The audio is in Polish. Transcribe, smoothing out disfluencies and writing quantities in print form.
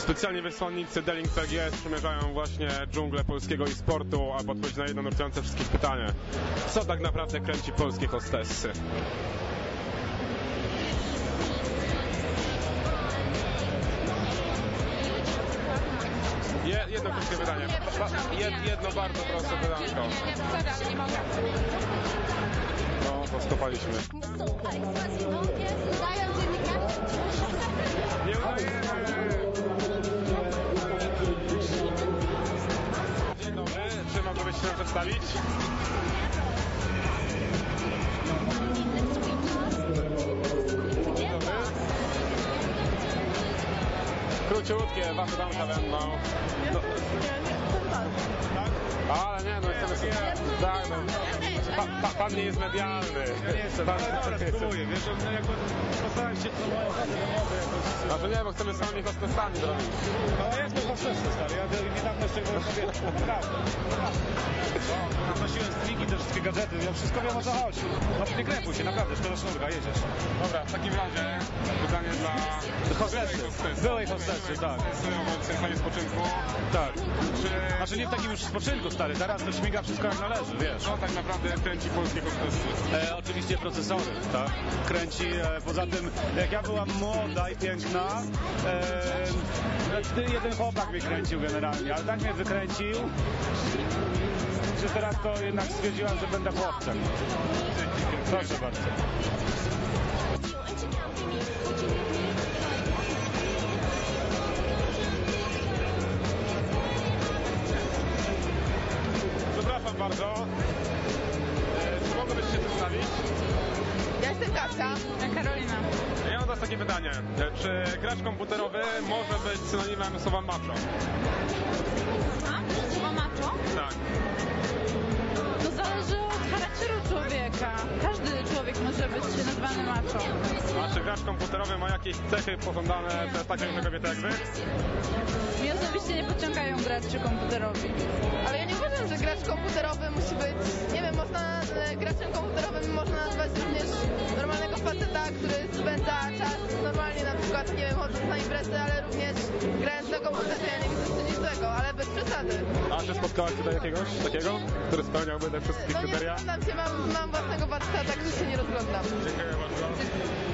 Specjalnie wysłannicy Deling PGS przemierzają właśnie dżunglę polskiego e-sportu, aby odpowiedzieć na jedno nurtujące wszystkich pytanie. Co tak naprawdę kręci polskie hostessy? Jedno krótkie pytanie. Jedno bardzo proste pytanko. Nie, sorry, nie mogę. No, to stopaliśmy. Udają dziennikarze? Nie udajemy! Dzień dobry, czy mogę się nam przedstawić? Dzień dobry. Króciutkie, wasze damka będą. No. Tak? Ale nie, no chcemy sobie... Tak, no. Pan nie jest medialny. Ja nie jestem, ale spróbuję, wiesz, no jakby postaram się co moją pracę domowe jakoś... Znaczy nie, bo chcemy samymi hostessami zrobić. No jestem hostessem, stary, ja niedawno jeszcze byłem kobietą, naprawdę. No, nosiłem stringi, te wszystkie gadżety, ja wszystko wiem o co chodzi. No nie krępuj się, naprawdę, szkoda sznurka, jedziesz. Dobra, w takim razie pytanie dla Byłej hostessy, tak. W stanie spoczynku. Tak. Czy... Znaczy nie w takim już spoczynku, stary, zaraz to śmiga wszystko jak należy, wiesz. No tak naprawdę kręci polskie hostessy. Oczywiście procesory, tak? Kręci, poza tym jak ja byłam młoda i piękna, jeden chłopak mnie kręcił generalnie, ale tak mnie wykręcił, że teraz to jednak stwierdziłam, że będę chłopcem. Proszę bardzo. Przepraszam bardzo. Czy mogłabyś się przedstawić? Ja jestem Kasia. Ja Karolina. Ja mam do was takie pytanie. Czy gracz komputerowy może być synonimem słowa macho? Słowa macho? Tak. To zależy od charakteru człowieka. Każdy człowiek może być nazwany macho. A czy gracz komputerowy ma jakieś cechy pożądane przez taką inną kobietę jak wy? Mnie osobiście nie pociągają gracze komputerowi. Ale ja nie uważam, że gracz komputerowy musi być, nie wiem, graczem komputerowym można nazwać również normalnego faceta, który spędza czas normalnie, na przykład, nie wiem, chodząc na imprezy, ale również grając na komputerze, ja nie widzę w tym nic złego, ale bez przesady. A czy spotkałaś tutaj jakiegoś takiego, który spełniałby te wszystkie No nie kryteria? rozglądam się, mam własnego faceta, tak że się nie rozglądam. Dziękuję bardzo.